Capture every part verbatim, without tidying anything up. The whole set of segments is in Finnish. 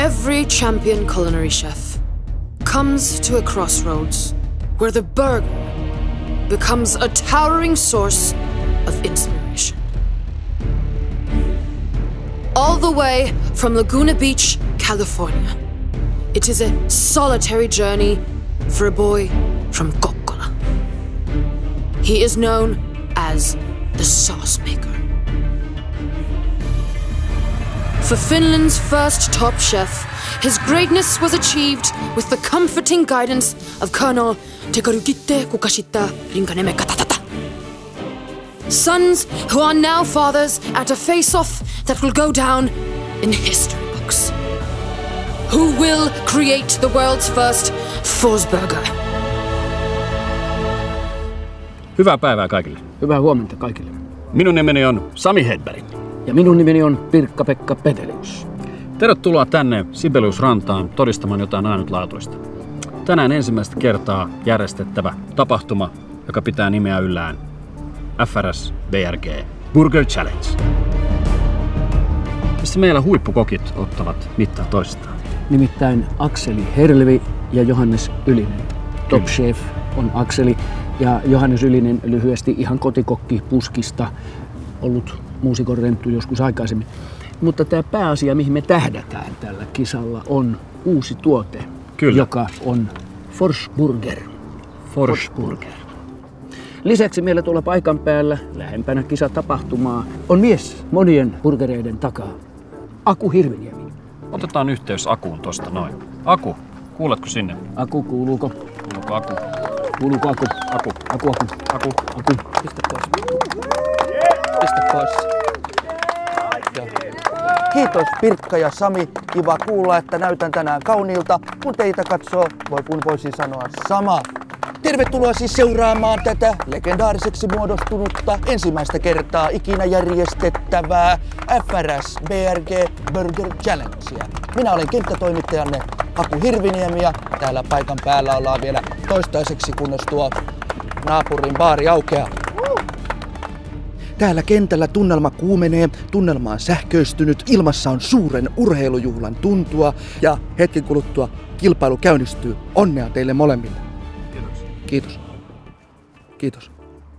Every champion culinary chef comes to a crossroads where the burger becomes a towering source of inspiration. All the way from Laguna Beach, California, it is a solitary journey for a boy from Kokkola. He is known as the sauce maker. For Finland's first top chef, his greatness was achieved with the comforting guidance of Colonel Tekarukitte Kukashita Rinkaneme Katatata. Sons who are now fathers at a face-off that will go down in history books. Who will create the world's first Forsberger? Hyvää päivää kaikille. Hyvää huomenta kaikille. Minun nimeni on Sami Hedberg. Ja minun nimeni on Pirkka-Pekka Petelius. Tervetuloa tänne Sibeliusrantaan todistamaan jotain ainutlaatuista. Tänään ensimmäistä kertaa järjestettävä tapahtuma, joka pitää nimeä yllään F R S B R G Burger Challenge. Missä meillä huippukokit ottavat mittaa toisistaan. Nimittäin Akseli Herlevi ja Johannes Ylinen. Top chef on Akseli ja Johannes Ylinen lyhyesti ihan kotikokki puskista, ollut muusikon renttu joskus aikaisemmin. Mutta tämä pääasia, mihin me tähdätään tällä kisalla, on uusi tuote, Kyllä. joka on Forsberger. Forsberger. Lisäksi meillä tuolla paikan päällä, lähempänä kisatapahtumaa, on mies monien burgereiden takaa. Aku Hirviniemi. Otetaan yhteys Akuun tosta noin. Aku, kuuletko sinne? Aku, kuuluuko? Kuuluuko Aku? Kuuluuko Aku? Aku. Aku, Aku. Aku. Aku. Pistä pois. Pistä pois. Kiitos Pirkka ja Sami. Kiva kuulla, että näytän tänään kauniilta. Kun teitä katsoo, voi kun voisi sanoa sama. Tervetuloa siis seuraamaan tätä legendaariseksi muodostunutta ensimmäistä kertaa ikinä järjestettävää F R S B R G Burger Challengea. Minä olen kenttätoimittajanne Aku Hirviniemi ja täällä paikan päällä ollaan vielä toistaiseksi, kunnes tuo naapurin baari aukeaa. Täällä kentällä tunnelma kuumenee, tunnelma on sähköistynyt, ilmassa on suuren urheilujuhlan tuntua ja hetken kuluttua kilpailu käynnistyy. Onnea teille molemmille. Kiitos. Kiitos.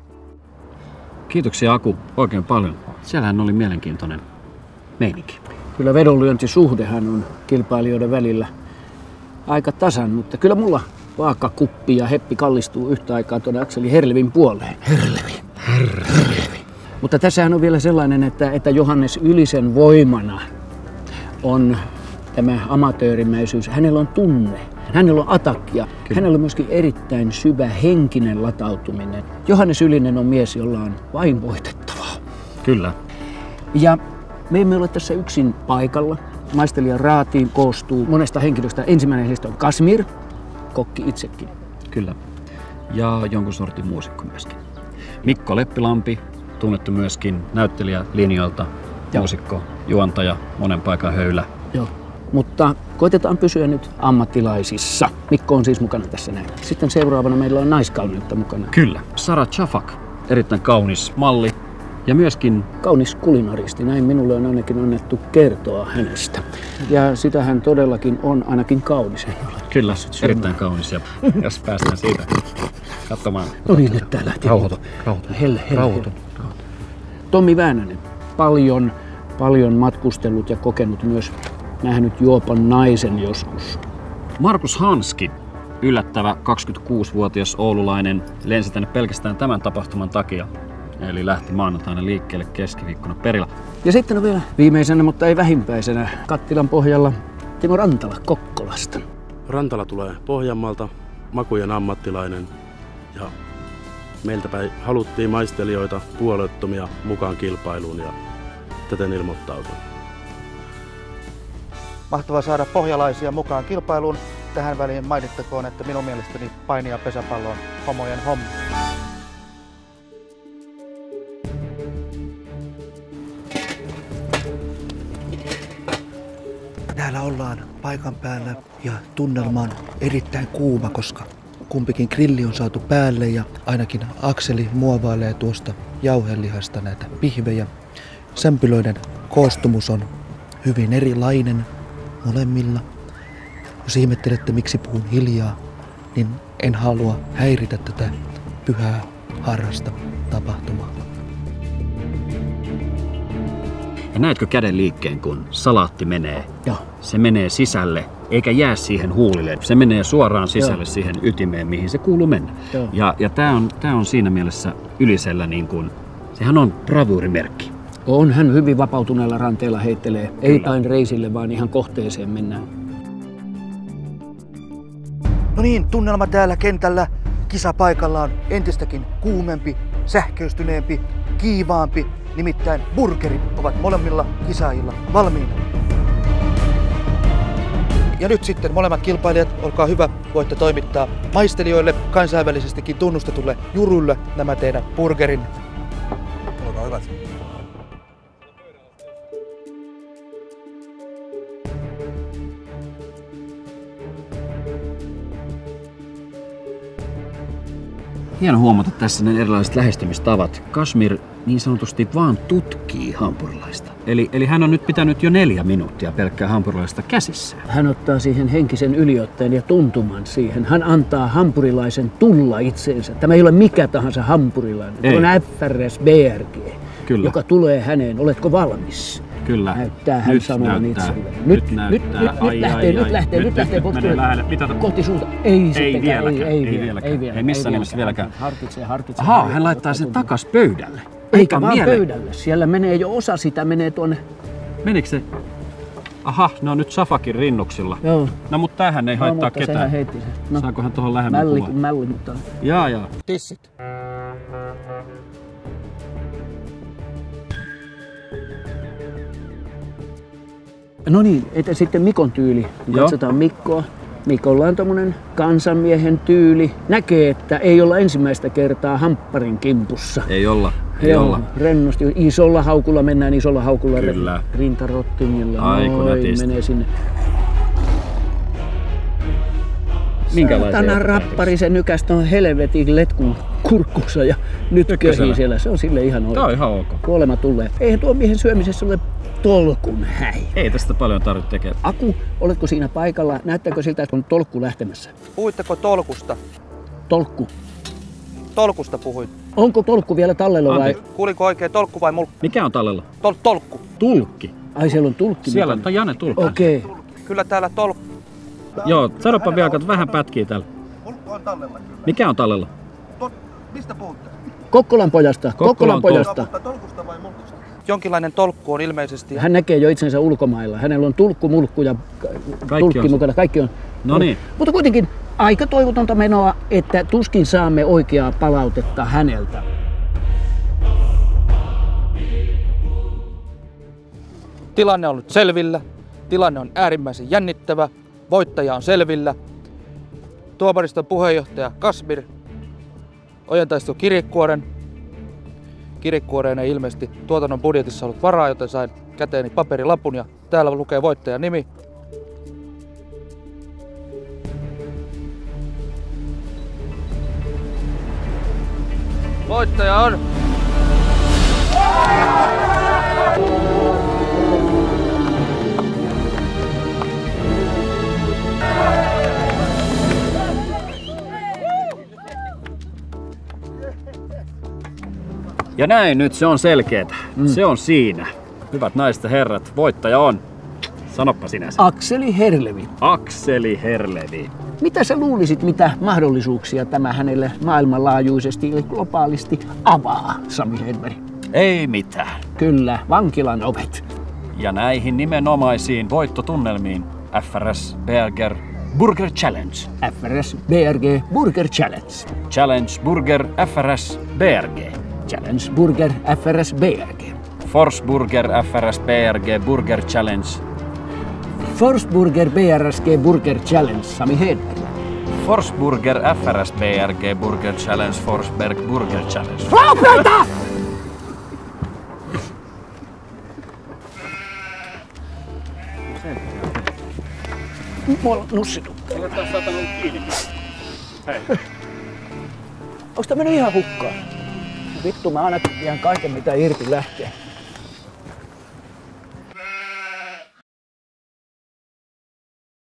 Kiitoksia Aku oikein paljon. Siellähän oli mielenkiintoinen meininki. Kyllä vedonlyöntisuhdehan on kilpailijoiden välillä aika tasan, mutta kyllä mulla vaakakuppi ja heppi kallistuu yhtä aikaa tuonne Akseli Herlevin puoleen. Herlevi. Herlevi. Mutta tässähän on vielä sellainen, että, että Johannes Ylisen voimana on tämä amatöörimäisyys. Hänellä on tunne, hänellä on atakkia, hänellä on myöskin erittäin syvä henkinen latautuminen. Johannes Ylinen on mies, jolla on vain voitettavaa. Kyllä. Ja me emme ole tässä yksin paikalla. Maistelijan raatiin koostuu monesta henkilöstä. Ensimmäinen heistä on Kasmir, kokki itsekin. Kyllä. Ja jonkun sortin muusikko myöskin. Mikko Leppilampi, tunnettu myöskin näyttelijälinjoilta, muusikko, juontaja, monen paikan höylä. Joo. Mutta koitetaan pysyä nyt ammattilaisissa. Mikko on siis mukana tässä näin. Sitten seuraavana meillä on naiskauneutta mukana. Kyllä. Sara Chafak, erittäin kaunis malli. Ja myöskin kaunis kulinaristi, näin minulle on ainakin annettu kertoa hänestä. Ja sitä hän todellakin on, ainakin kaunis. Kyllä, erittäin kaunis. Ja jos päästään siitä katsomaan. No niin, nyt tää lähti. Rauhoitu, rauhoitu. Helle, helle, rauhoitu. helle. Tommi Väänänen, paljon, paljon matkustellut ja kokenut myös, nähnyt juopan naisen joskus. Markus Hanski, yllättävä kaksikymmentäkuusivuotias oululainen, lensi tänne pelkästään tämän tapahtuman takia. Eli lähti maanantaina liikkeelle keskiviikkona perillä. Ja sitten on vielä viimeisenä, mutta ei vähimpäisenä, kattilan pohjalla Timo Rantala Kokkolasta. Rantala tulee Pohjanmaalta, makujen ammattilainen. Ja meiltä päin haluttiin maistelijoita puolueettomia mukaan kilpailuun ja täten ilmoittautui. Mahtavaa saada pohjalaisia mukaan kilpailuun. Tähän väliin mainittakoon, että minun mielestäni paini ja pesäpallo on homojen homma. Täällä ollaan paikan päällä ja tunnelma on erittäin kuuma, koska kumpikin grilli on saatu päälle ja ainakin Akseli muovailee tuosta jauhelihasta näitä pihvejä. Sämpylöiden koostumus on hyvin erilainen. molemmilla. Jos ihmettelette, miksi puhun hiljaa, niin en halua häiritä tätä pyhää harrasta tapahtumaa. Ja näetkö käden liikkeen, kun salaatti menee? Joo. Se menee sisälle, eikä jää siihen huulille. Se menee suoraan sisälle Joo. siihen ytimeen, mihin se kuuluu mennä. Joo. Ja, ja tää on, tää on siinä mielessä Ylisellä niin kuin, sehän on bravuurimerkki. On, hän hyvin vapautuneella ranteella heittelee. Kyllä. Ei päin reisille, vaan ihan kohteeseen mennään. No niin, tunnelma täällä kentällä. Kisapaikalla on entistäkin kuumempi, sähköistyneempi, kiivaampi. Nimittäin burgerit ovat molemmilla kisaajilla valmiina. Ja nyt sitten molemmat kilpailijat, olkaa hyvä, voitte toimittaa maistelijoille, kansainvälisestikin tunnustetulle jurulle nämä teidän burgerin. Olkaa hyvät. Hieno huomata tässä ne erilaiset lähestymistavat. Kashmir niin sanotusti vaan tutkii hampurilaista. Eli, eli hän on nyt pitänyt jo neljä minuuttia pelkkää hampurilaista käsissään. Hän ottaa siihen henkisen yliotteen ja tuntuman siihen. Hän antaa hampurilaisen tulla itseensä. Tämä ei ole mikä tahansa hampurilainen. Tämä on F R S B R G, Kyllä. joka tulee häneen. Oletko valmis? Kyllä. Näyttää hän samoin itselleen. Nyt, nyt, nyt, nyt, nyt lähtee, nyt lähtee, nyt lähtee kohti suunta. Ei Ei vieläkään, ei, ei, ei vieläkään. Ei, vielä, ei missään ei nimessä vieläkään. Harkitsee, harkitsee. Ahaa, hän laittaa sen takas pöydälle. Eikä vaan pöydälle. Siellä menee jo osa sitä, menee tuonne. Menikö se? Aha, ne on nyt Safakin rinnuksilla. Joo. No mutta tämähän ei no, haittaa mutta ketään. Heitti sen. No. Saakohan tuohon lähemmän mälli, kuvaan? Mälli, mutta... Jaa, jaa. Tissit. No niin, että sitten Mikon tyyli. Joo. Katsotaan Mikkoa. Mikolla on tommonen kansanmiehen tyyli. Näkee, että ei olla ensimmäistä kertaa hampparin kimpussa. Ei olla. Ei Joo, olla. rennosti. Isolla haukulla mennään, isolla haukulla. Kyllä. Rintarottingilla. Aiku nätisti. Menee sinne. Minkälaisia? Saatana rappari, se nykäs ton helvetin letkun kurkkussa ja nyt köhii siellä. Se on sille ihan oikein. Tää on ihan ok. Kuolema tulee. Eihän tuon miehen syömisessä ole tolkun häi. Ei tästä paljon tarvitse tekemään. Aku, oletko siinä paikalla? Näyttääkö siltä, että on tolkku lähtemässä? Puhuitteko tolkusta? Tolkku. Tolkusta puhuit. Onko tolkku vielä tallella vai? Kuuliko oikein tolkku vai mulkku? Mikä on tallella? Tol tolkku. Tulkki. Ai siellä on tulkki. Siellä on Jane tulkki. Okei. Okay. Kyllä täällä tolkku. Joo, sanopa vielä, että vähän pätkii täällä. Mulkku on tallella kyllä. Mikä on tallella? Tol mistä puhutte? Kokkolan pojasta. Kokkolan, Kokkolan pojasta. Mutta tolkusta vai mulkusta? Jonkinlainen tolkku on ilmeisesti. Hän näkee jo itsensä ulkomailla. Hänellä on tulkku, mulkku ja tulkki on mukana. Kaikki on. No niin. Mutta kuitenkin aika toivotonta menoa, että tuskin saamme oikeaa palautetta häneltä. Tilanne on nyt selvillä. Tilanne on äärimmäisen jännittävä. Voittaja on selvillä. Tuomariston puheenjohtaja Kashmir ojentaisi kirjekuoren. Kirjekuoreen ei ilmeisesti tuotannon budjetissa ollut varaa, joten sain käteeni paperilapun ja täällä lukee voittajan nimi. Voittaja on... Ja näin nyt se on selkeetä. Mm. Se on siinä. Hyvät naiset ja herrat, voittaja on... Sanoppa sinä sen. Akseli Herlevi. Akseli Herlevi. Mitä sä luulisit, mitä mahdollisuuksia tämä hänelle maailmanlaajuisesti eli globaalisti avaa, Sami Hedberg? Ei mitään. Kyllä, vankilan ovet. Ja näihin nimenomaisiin voittotunnelmiin F R S B R G Burger Challenge. F R S B R G Burger Challenge. Challenge Burger F R S B R G. Challenge Burger F R S B R G. Force Burger F R S B R G Burger Challenge. Force Burger B R S G Burger Challenge, Sami Hedberg. Force Burger F R S B R G Burger Challenge, Forsberg Burger Challenge. Lopeta! Mulla on nussitukka. Olet taas saatana ollut kiinni. Hei. Onks tää mennyt ihan hukkaan? Vittu, mä aina vien kaiken mitä irti lähtee.